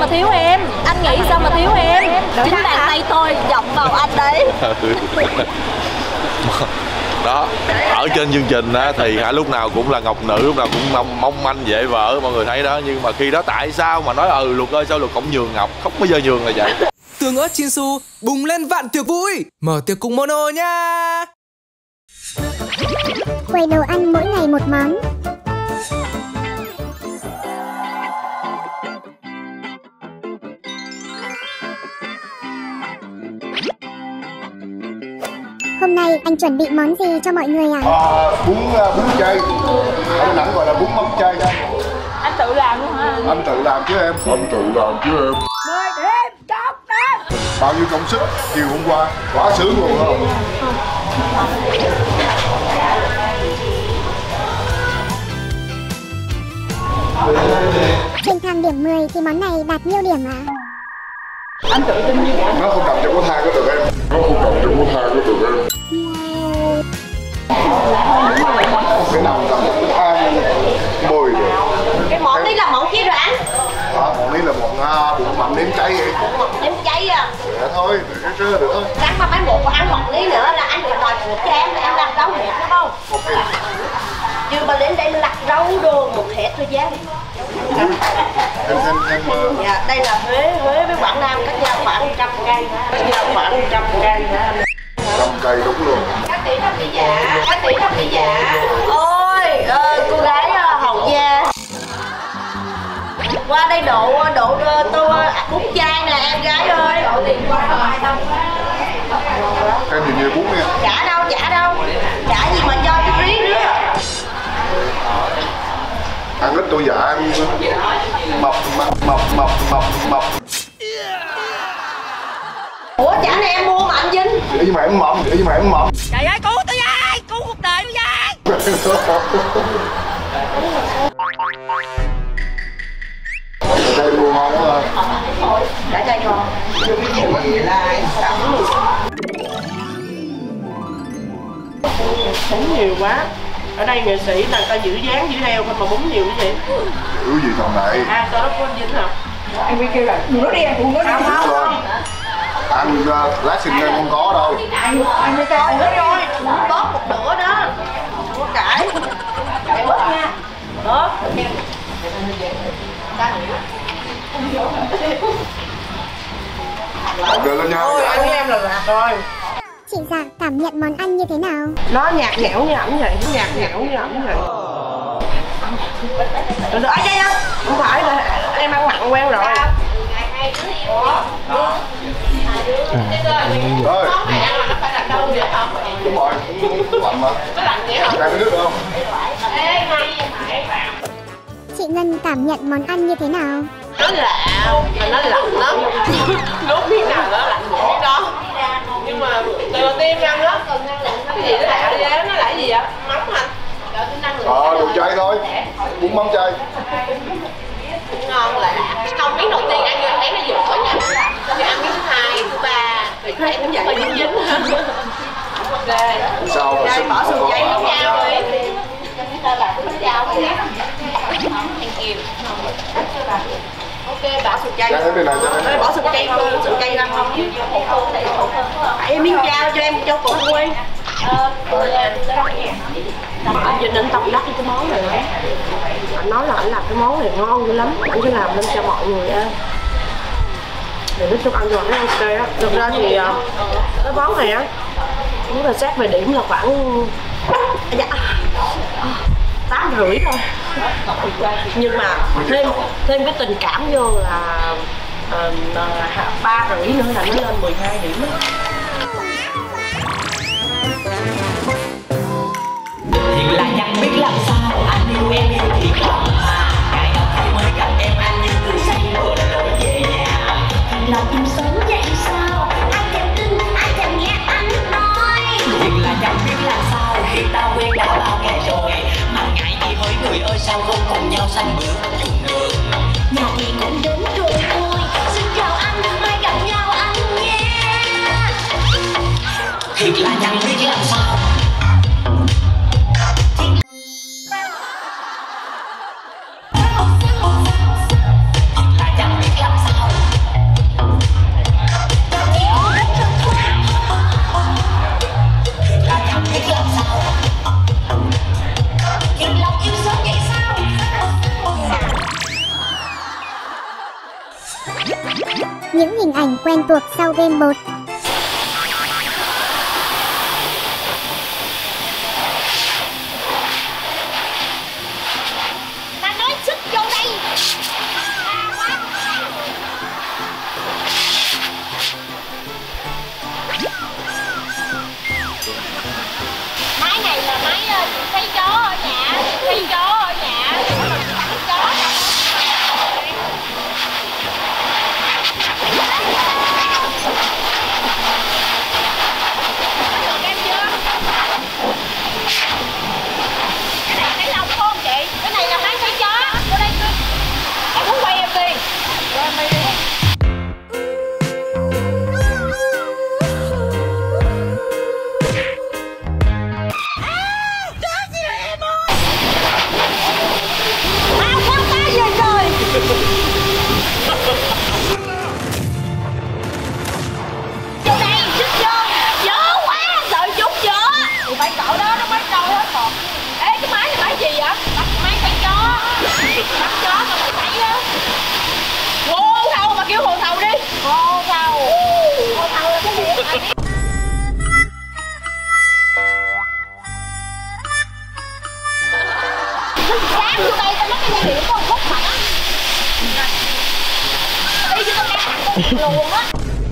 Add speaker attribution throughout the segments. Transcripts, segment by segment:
Speaker 1: mà thiếu em? Anh nghĩ sao mà thiếu em? Chính bàn tay tôi dọc vào anh đấy.
Speaker 2: Đó, ở trên chương trình á, thì lúc nào cũng là ngọc nữ, lúc nào cũng mong manh dễ vỡ, mọi người thấy đó. Nhưng mà khi đó tại sao mà nói Luật ơi sao Luật không nhường Ngọc, không bao giờ nhường là vậy.
Speaker 3: Tương ớt Chinsu bùng lên vạn tiệc vui, mở tiệc cùng Mono nha.
Speaker 4: Quầy đồ ăn mỗi ngày một món. Hôm nay anh chuẩn bị món gì cho mọi người ạ?
Speaker 5: Bún chay. Ở Đà Nẵng gọi là bún mắm chay đây.
Speaker 1: Anh tự làm luôn hả?
Speaker 5: Anh tự làm chứ em.
Speaker 1: 10 điểm chọc đó.
Speaker 5: Bao nhiêu công sức chiều hôm qua, quá sướng luôn không?
Speaker 4: Trên thang điểm 10 thì món này đạt nhiêu điểm ạ?
Speaker 1: Anh tự tin như vậy.
Speaker 5: Nó không nằm trong cái thang có được em. Cái nằm trong cái thang 10 rồi.
Speaker 1: Cái món này là món chi rồi anh?
Speaker 5: Món này là bún mắm nêm chay vậy.
Speaker 1: Bún mắm nêm chay à?
Speaker 5: Dạ thôi, được thôi.
Speaker 1: Rắn mà mấy bộ của ăn món này nữa là anh phải đòi thuộc cho em là em làm rau hết đúng không?
Speaker 5: Ok.
Speaker 1: Chứ mà đến đây lặt rau đồ một hết thời gian.
Speaker 5: Em
Speaker 1: dạ, đây là Huế với Quảng Nam cách nhau khoảng 100 cây. Cách nhau khoảng 100 cây hả?
Speaker 5: 100 cây đúng luôn.
Speaker 1: Các tỷ đồng lý giả. Ôi, cô gái Hậu Gia. Qua đây độ tô bún chay nè em gái ơi.
Speaker 5: Em thì nhiều bún nha.
Speaker 1: Chả đâu. Chả gì mà cho cái rí nữa.
Speaker 5: Ăn ít tôi dạ em mập.
Speaker 1: Ủa chả này em mua mà anh Vinh.
Speaker 5: Ý mà em mập.
Speaker 1: Trời ơi cứu tôi với, cứu cuộc đời tôi với.
Speaker 5: Đây mua ngon quá thôi.
Speaker 1: Đã đây ngon. Bún nhiều quá. Ở đây nghệ sĩ là ta giữ dáng giữ eo thôi mà bún nhiều cái gì?
Speaker 5: Giữ gì thằng này?
Speaker 1: Sao đó của anh Vinh hả? Anh Vinh kêu là đừng nó đi ăn, đừng nó đi. Không.
Speaker 5: Ăn lát xin em không có đâu.
Speaker 1: Anh mới cho nó rồi. Bớt một bữa đó. Không có cãi. Cãi bớt nha. Bớt.
Speaker 5: Đưa lên nhau.
Speaker 1: Thôi anh với em là lạc rồi.
Speaker 4: Chị Dạ cảm nhận món ăn như thế nào?
Speaker 1: Nó nhạt nhẽo như ẩm vậy. Được anh đây không? Không phải là em ăn mặn quen rồi.
Speaker 5: Rồi. Đúng rồi, lạnh mà. Ăn cái nước được không?
Speaker 4: Chị Ngân cảm nhận món ăn như thế nào?
Speaker 1: Nó lạ, mà nó lạnh lắm. Nuốt miếng nào nó lạnh một miếng đó. Nhưng mà từ đầu tiên ăn á, cái gì nó lạ vậy? Nó là cái gì vậy? Mắm anh.
Speaker 5: Đồ chay thôi. Bún mắm chay.
Speaker 1: Ngon lạ. Không, miếng đầu tiên ăn vô thấy nó dở nha. Thì ăn miếng thứ hai, thứ ba, thì thấy nó hơi dính. Ok.
Speaker 5: Sao mà
Speaker 1: Đây
Speaker 5: xin
Speaker 1: bỏ sườn chay với nhau đi. Ok, bỏ sườn chay. Bỏ sườn chay ra không? Phải miếng dao cho em cho cụ quên. Anh Vinh anh tâm đắc cái món này lắm. Anh nói là anh làm cái món này ngon dữ lắm. Anh sẽ làm lên cho mọi người ăn. Để nói chung ăn rồi nó ok á. Thực ra thì cái món này á, nếu là xét về điểm là khoảng 8,5 thôi. Nhưng mà thêm cái tình cảm vô là 3,5 nữa là nó lên 12 điểm á.
Speaker 6: Thiệt là chẳng biết làm sao anh yêu em yêu thiệt lòng mà ngày nào khi mới gặp em anh như từ say mơ lối về nhà.
Speaker 4: Thật lòng em sống vậy sao? Anh thèm tin, anh thèm nghe anh nói.
Speaker 6: Thiệt là chẳng biết làm sao khi ta quen đã bao ngày rồi mà ngại gì hỡi người ơi sao không cùng nhau xanh bước chung đường.
Speaker 4: Nhà thì cũng đến rồi thôi. Xin chào anh, mai gặp nhau anh nhé.
Speaker 6: Thiệt là chẳng biết làm sao. Là chẳng biết làm sao
Speaker 7: ảnh quen thuộc sau game 1.
Speaker 4: Ta nói sức vô đây. Máy này là máy quay chó ở nhà, quay chó ở nhà. Quay chó. Luôn á.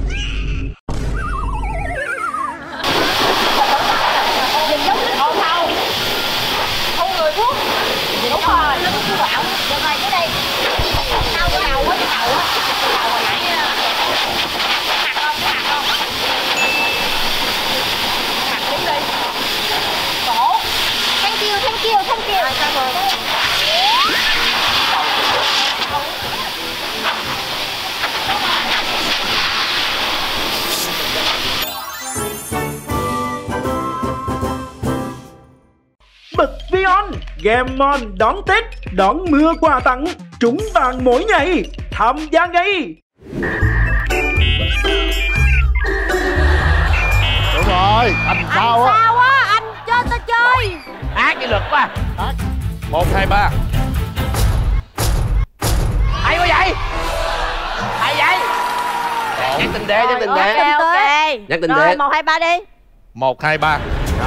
Speaker 4: Nhìn giống cái ô thâu. Thu người thuốc. Đúng rồi, nó cứ bảo. Được rồi, cái đây. Thâu cái đầu á, cái đầu á. Cái đầu hồi nãy mặt không, cái mặt không. Mặt đúng đi. Cổ. Thank you, thank you, thank you. Rồi, sao rồi?
Speaker 8: Bật Vion, game on đón Tết, đón mưa quà tặng, trúng vàng mỗi ngày, tham gia ngay.
Speaker 5: Đúng rồi, anh sao á?
Speaker 4: Sao á, anh cho tao chơi.
Speaker 6: Cái lực quá.
Speaker 2: 1, 2, 3.
Speaker 6: Hay quá vậy. Hay vậy. Nhắc tình đế, nhắc tình đế.
Speaker 4: Ok.
Speaker 6: Nhắc tình
Speaker 4: Rồi,
Speaker 6: đế.
Speaker 4: 1, 2, 3 đi.
Speaker 2: 1, 2, 3.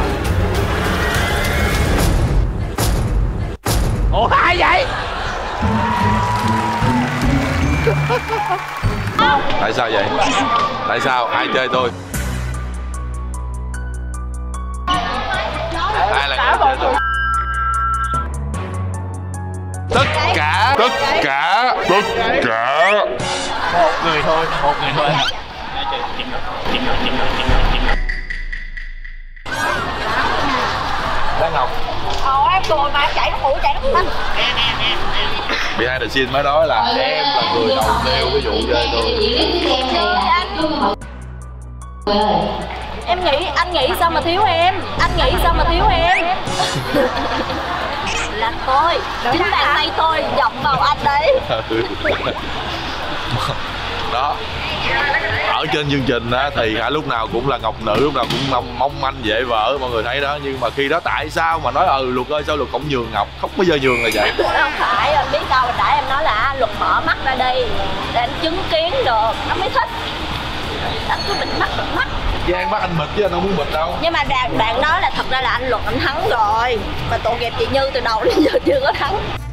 Speaker 6: Ủa hay vậy?
Speaker 2: Tại sao vậy? Tại sao? Ai chơi tôi? Ai là người chơi tôi? Tất cả.
Speaker 6: Một người thôi.
Speaker 2: Đá Ngọc.
Speaker 4: Em cười mà em chạy nó phụ chạy nó phụ.
Speaker 2: Behind the scene mới nói là em là người đầu tiêu cái vụ chơi tôi.
Speaker 4: Em nghĩ, anh nghĩ sao mà thiếu em? Anh nghĩ sao mà thiếu em? Là tôi, chính bàn tay tôi dọc vào anh đấy.
Speaker 2: Đó. Ở trên chương trình á, thì lúc nào cũng là ngọc nữ, lúc nào cũng mong manh dễ vỡ, mọi người thấy đó. Nhưng mà khi đó tại sao mà nói Luật ơi sao Luật không nhường Ngọc, không bao giờ nhường là vậy?
Speaker 4: Không phải, anh biết đâu, đã em nói là Luật mở mắt ra đi để anh chứng kiến được, nó mới thích. Anh cứ bịt mắt.
Speaker 2: Giang bắt anh bịt chứ anh không muốn bịt đâu.
Speaker 4: Nhưng mà bạn nói là thật ra là anh Luật anh thắng rồi. Mà tội nghiệp chị Như từ đầu đến giờ chưa có thắng.